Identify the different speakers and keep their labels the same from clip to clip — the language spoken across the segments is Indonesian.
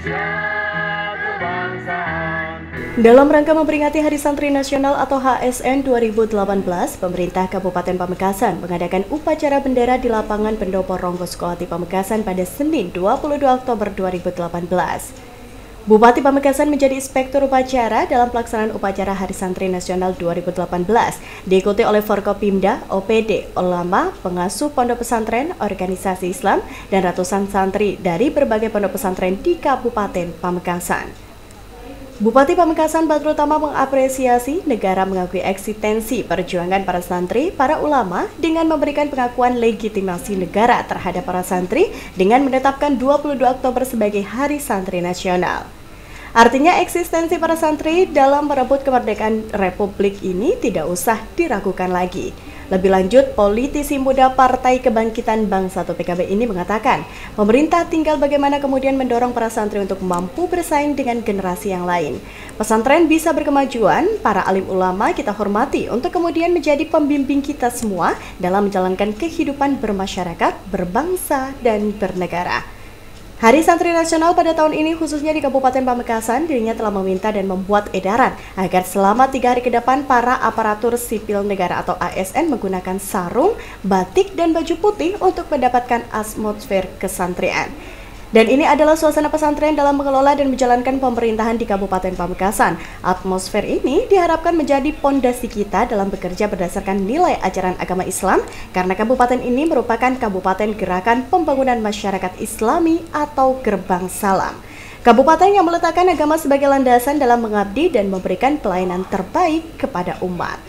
Speaker 1: Dalam rangka memperingati Hari Santri Nasional atau HSN 2018, pemerintah Kabupaten Pamekasan mengadakan upacara bendera di lapangan Pendopo Ronggos Kohati Pamekasan pada Senin 22 Oktober 2018. Bupati Pamekasan menjadi inspektur upacara dalam pelaksanaan upacara Hari Santri Nasional 2018, diikuti oleh Forkopimda, OPD, ulama, pengasuh pondok pesantren, organisasi Islam, dan ratusan santri dari berbagai pondok pesantren di Kabupaten Pamekasan. Bupati Pamekasan Badrul Tama mengapresiasi negara mengakui eksistensi perjuangan para santri, para ulama dengan memberikan pengakuan legitimasi negara terhadap para santri dengan menetapkan 22 Oktober sebagai Hari Santri Nasional. Artinya eksistensi para santri dalam merebut kemerdekaan Republik ini tidak usah diragukan lagi. Lebih lanjut, politisi muda Partai Kebangkitan Bangsa atau PKB ini mengatakan, pemerintah tinggal bagaimana kemudian mendorong para santri untuk mampu bersaing dengan generasi yang lain. Pesantren bisa berkemajuan, para alim ulama kita hormati untuk kemudian menjadi pembimbing kita semua dalam menjalankan kehidupan bermasyarakat, berbangsa, dan bernegara. Hari Santri Nasional pada tahun ini khususnya di Kabupaten Pamekasan dirinya telah meminta dan membuat edaran agar selama 3 hari ke depan para aparatur sipil negara atau ASN menggunakan sarung, batik, dan baju putih untuk mendapatkan atmosfer kesantrian. Dan ini adalah suasana pesantren dalam mengelola dan menjalankan pemerintahan di Kabupaten Pamekasan. Atmosfer ini diharapkan menjadi pondasi kita dalam bekerja berdasarkan nilai ajaran agama Islam, karena kabupaten ini merupakan Kabupaten Gerakan Pembangunan Masyarakat Islami atau Gerbang Salam. Kabupaten yang meletakkan agama sebagai landasan dalam mengabdi dan memberikan pelayanan terbaik kepada umat.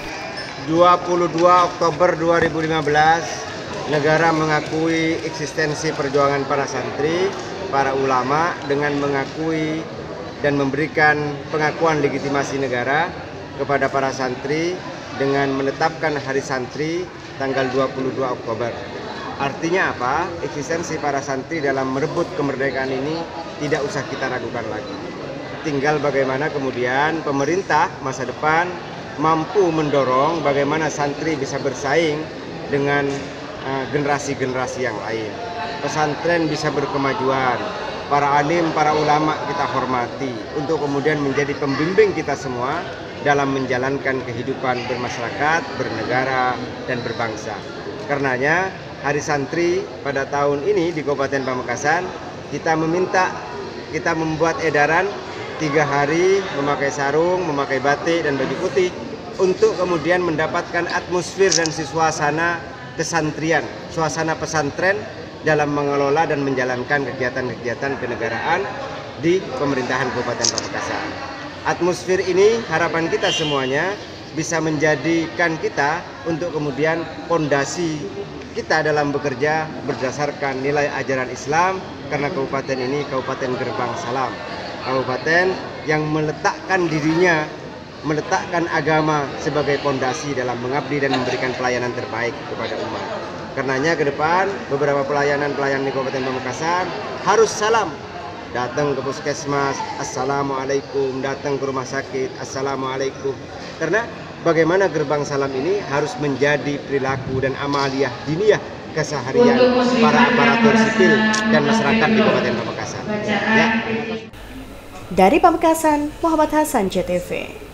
Speaker 2: 22 Oktober 2015, negara mengakui eksistensi perjuangan para santri, para ulama dengan mengakui dan memberikan pengakuan legitimasi negara kepada para santri dengan menetapkan Hari Santri tanggal 22 Oktober. Artinya apa? Eksistensi para santri dalam merebut kemerdekaan ini tidak usah kita ragukan lagi. Tinggal bagaimana kemudian pemerintah masa depan mampu mendorong bagaimana santri bisa bersaing dengan generasi-generasi yang lain. Pesantren bisa berkemajuan, para alim, para ulama kita hormati untuk kemudian menjadi pembimbing kita semua dalam menjalankan kehidupan bermasyarakat, bernegara, dan berbangsa. Karenanya Hari Santri pada tahun ini di Kabupaten Pamekasan kita membuat edaran 3 hari memakai sarung, memakai batik dan baju putih untuk kemudian mendapatkan atmosfer dan suasana kesantrian, suasana pesantren dalam mengelola dan menjalankan kegiatan-kegiatan kenegaraan di pemerintahan Kabupaten Pamekasan. Atmosfer ini harapan kita semuanya bisa menjadikan kita untuk kemudian pondasi kita dalam bekerja berdasarkan nilai ajaran Islam, karena kabupaten ini Kabupaten Gerbang Salam, kabupaten yang meletakkan dirinya, meletakkan agama sebagai pondasi dalam mengabdi dan memberikan pelayanan terbaik kepada umat. Karenanya ke depan beberapa pelayanan di Kabupaten Pamekasan harus salam. Datang ke puskesmas, assalamualaikum. Datang ke rumah sakit, assalamualaikum. Karena bagaimana gerbang salam ini harus menjadi perilaku dan amaliyah diniyah keseharian para aparatur sipil dan masyarakat di Kabupaten Pamekasan. Ya.
Speaker 1: Dari Pamekasan, Muhammad Hasan, JTV.